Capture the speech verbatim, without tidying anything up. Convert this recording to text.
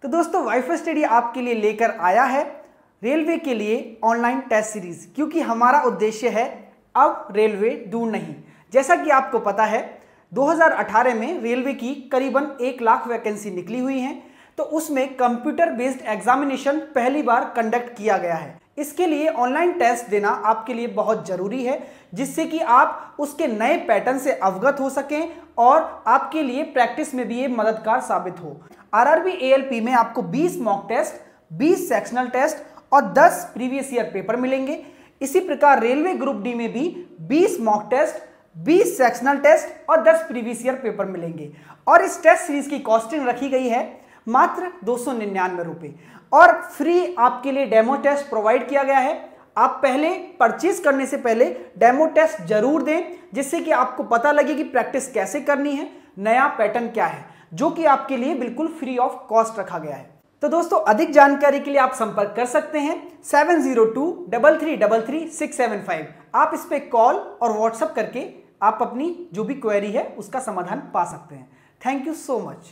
तो दोस्तों wifi study आपके लिए लेकर आया है रेलवे के लिए ऑनलाइन टेस्ट सीरीज, क्योंकि हमारा उद्देश्य है अब रेलवे दूर नहीं। जैसा कि आपको पता है दो हज़ार अठारह में रेलवे की करीबन एक लाख वैकेंसी निकली हुई हैं, तो उसमें कंप्यूटर बेस्ड एग्जामिनेशन पहली बार कंडक्ट किया गया है। इसके लिए ऑनलाइन टेस्ट देना आपके लिए बहुत जरूरी है, जिससे कि आप उसके नए पैटर्न से अवगत हो सकें और आपके लिए प्रैक्टिस में भी ये मददगार साबित हो। आरआरबी एएलपी में आपको बीस मॉक टेस्ट, बीस सेक्शनल टेस्ट और दस प्रीवियस ईयर पेपर मिलेंगे। इसी प्रकार रेलवे ग्रुप डी में भी बीस मॉक टेस्ट, बीस सेक्शनल टेस्ट और दस प्रीवियस ईयर पेपर मिलेंगे। और इस टेस्ट सीरीज की कॉस्टिंग रखी गई है मात्र दो सौ निन्यानवे रुपये और फ्री आपके लिए डेमो टेस्ट प्रोवाइड किया गया है। आप पहले परचेज करने से पहले डेमो टेस्ट जरूर दें, जिससे कि आपको पता लगे कि प्रैक्टिस कैसे करनी है, नया पैटर्न क्या है, जो कि आपके लिए बिल्कुल फ्री ऑफ कॉस्ट रखा गया है। तो दोस्तों अधिक जानकारी के लिए आप संपर्क कर सकते हैं seven zero two double three double three six seven five. आप इस पे कॉल और व्हाट्सएप करके आप अपनी जो भी क्वेरी है उसका समाधान पा सकते हैं। Thank you so much.